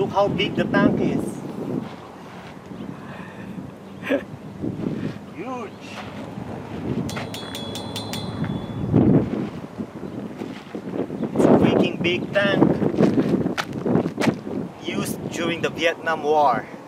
Look how big the tank is. Huge. It's a freaking big tank used during the Vietnam War.